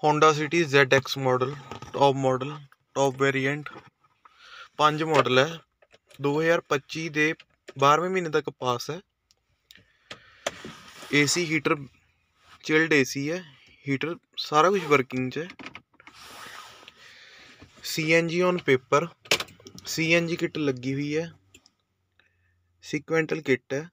Honda City ZX model, top variant 5 model है। 2025 ਦੇ 12वें महीने तक पास है। AC हीटर चिल्ड AC है, हीटर सारा कुछ वर्किंग च है। CNG on paper, CNG kit लगी हुई है, सीक्वेंटल किट है।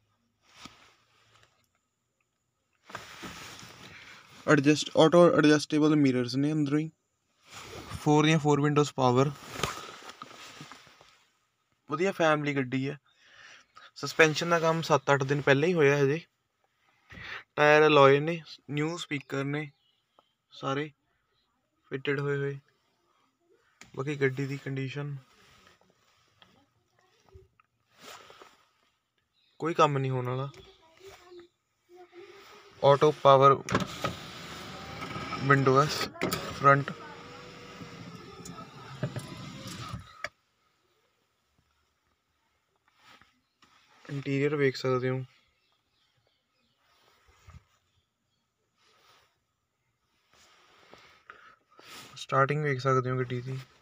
ऑटो एडजस्टेबल मिरर्स ने अंदरों ही, 4 विंडोज पावर, वधिया फैमिली गड्डी है। सस्पेंशन का काम 7-8 दिन पहले ही होया हजे। टायर अलॉय ने, न्यू स्पीकर ने सारे फिटेड हुए। बाकी गड्डी की कंडीशन कोई काम नहीं होने वाला। ऑटो पावर विंडो है फ्रंट। इंटीरियर वेख सकते हो, स्टार्टिंग वेख सकते हो गड्डी की।